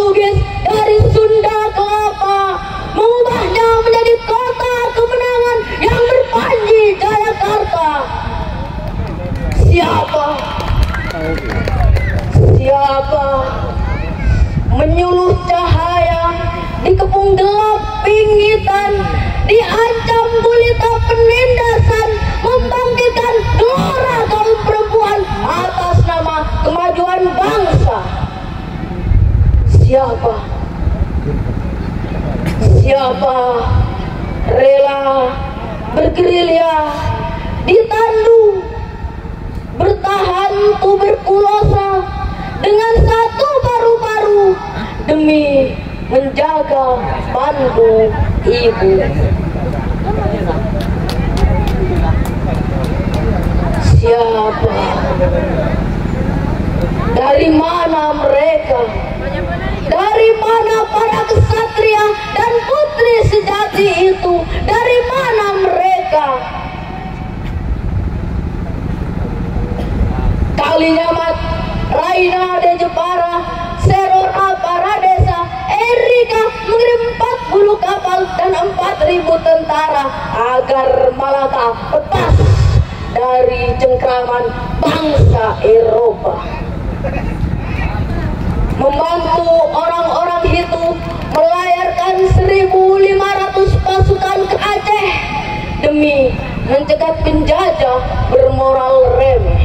Portugis dari Sunda Kelapa, mengubahnya menjadi kota kemenangan yang berpanji Jayakarta. Siapa menyuluh cahaya di kepung gelap pingitan, diancam gulita penindasan, membangkitkan gelora kaum perempuan atas nama kemajuan bangsa. Siapa rela bergerilya ditandu, bertahan tuberkulosa dengan satu paru-paru demi menjaga Bandung ibu. Siapa? Dari mana mereka? Dari mana para kesatria dan putri sejati itu? Dari mana mereka? Kalinyamat, Raina de Jepara, Serora Paradesa, Erika mengirim 40 kapal dan 4.000 tentara agar Malaka lepas dari cengkraman bangsa Eropa. Membantu orang-orang itu melayarkan 1.500 pasukan ke Aceh demi mencegat penjajah bermoral remeh.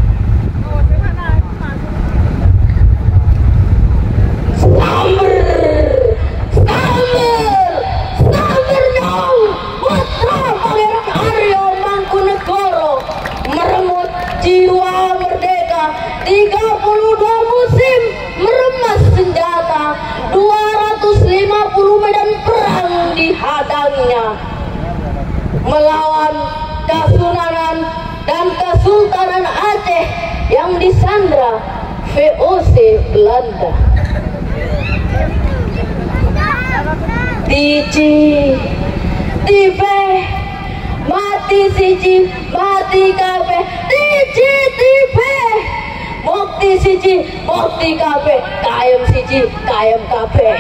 Samber nyong putra Pangeran Aryo Mangkunegoro merenggut jiwa merdeka. 32 musim meremas senjata, 250 medan perang dihadangnya melawan Kasunanan dan Kesultanan Aceh yang disandra VOC Belanda. Tici, tipe, mati siji, mati kape, tici, tipe, mukti siji, mukti kape, kayem siji, kayem kape.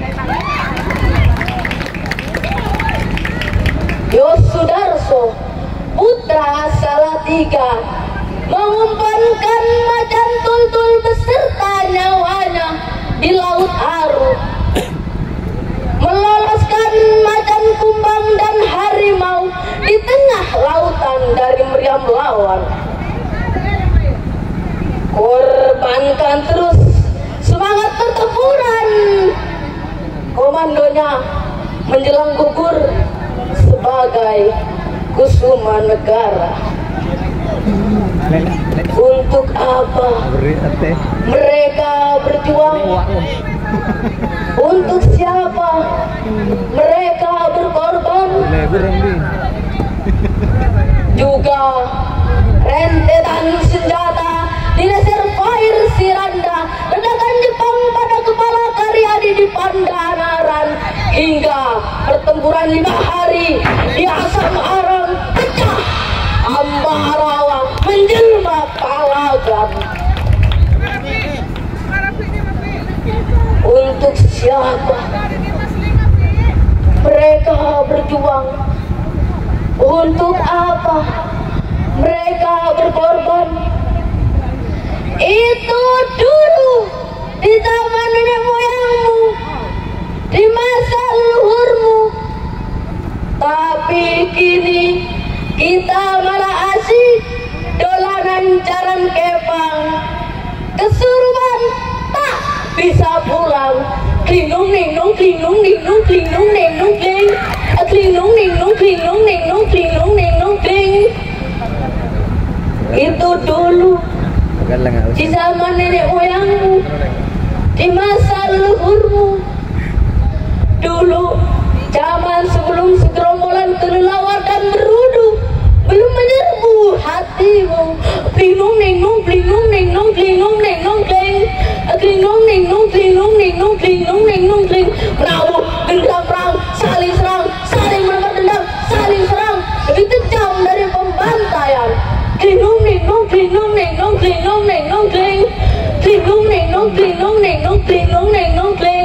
Yosudarso, putra Salatiga, mengumpankan macan tultul beserta nyawanya di Laut Aru, meloloskan macan kumbang dan harimau di tengah lautan dari meriam lawan. Korbankan terus semangat pertempuran komandonya menjelang gugur sebagai kusuma negara. Untuk apa mereka berjuang? Untuk siapa mereka berkorban? Juga rentetan senjata di reservoir Siranda, ledakan Jepang pada kepala Karyadi di Pandanaran, hingga pertempuran 5 hari di Asam Arang pecah Ambarawa menjelma Palagan. Untuk siapa mereka berjuang? Untuk apa mereka berkorban? Itu dulu di zaman nenek moyangmu, di masa leluhurmu. Tapi kini kita malah asik dolanan jalan kepang, kesurupan tak bisa pulang. Klinung ningnung klinung ningnung klinung ningnung kling, klinung ningnung klinung ningnung klinung ningnung kling. Itu dulu di zaman nenek moyangmu, di masa leluhurmu. Dulu zaman sebelum segerombolan kelelawar dan berudu belum menyerbu hatimu. Klinung ningnung klingung ningnung klingung ningnung kling, klingung ningnung klingung ningnung klingung ningnung kling. Menabuh genggam perang, saling serang, saling menebar dendam, saling serang lebih kejam dari pembantaian. Klingung ningnung klingung ningnung klingung ningnung kling, klingung ningnung klingung ningnung klingung ningnung kling.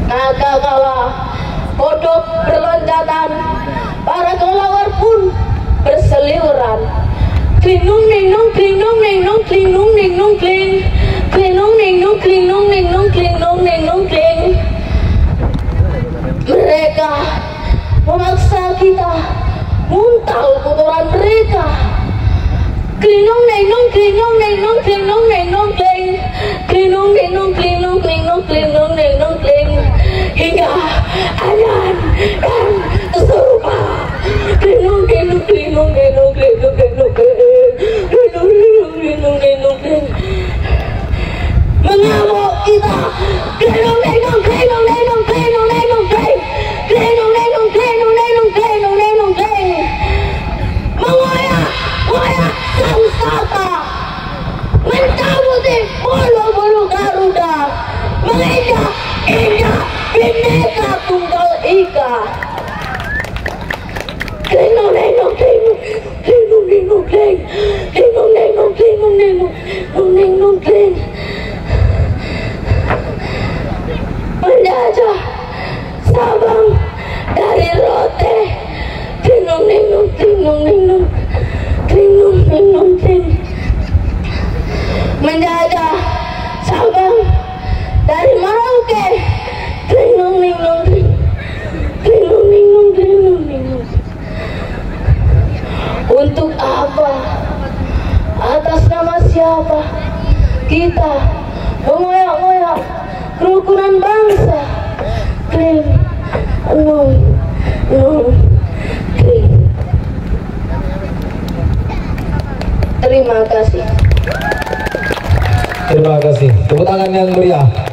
naga kalah, kodok berloncatan, para kelawar pun berseliweran. Klinung ninung klinung ninung klinung ninung kling, klinung ninung klinung ninung klinung ninung kling. Mereka memaksa kita muntal kotoran mereka. Klinung ninung klinung ninung klinung ninung kling, klinung ninung klinung klinung klinung ninung kling, hingga azan dan kesurupan. Klinung klinung klinung klinung klinung klinung klinung klinung kling, mengamuk kita. Klinung ninung klinung ninung klinung ninung kling, klinung ninung klinung ninung klinung ninung kling, mengoyak samsata, mencabuti bulu-bulu Garuda, menginjak-injak Bhinneka Tunggal Ika. Klingung ninung klingung klingung ninung kling, klingung ninung klingung ninung ninung kling, menjajah Sabang dari Rote. Klingung ninung klingung ninung klingung ninung kling, menjajah Sabang dari Merauke. Klingung ninung kling, klingung ninung klingung ninung. Untuk apa? Atas nama siapa kita mengoyak-ngoyak kerukunan bangsa? Kling nung kling. Terima kasih. Terima kasih. Tepuk tangan yang meriah.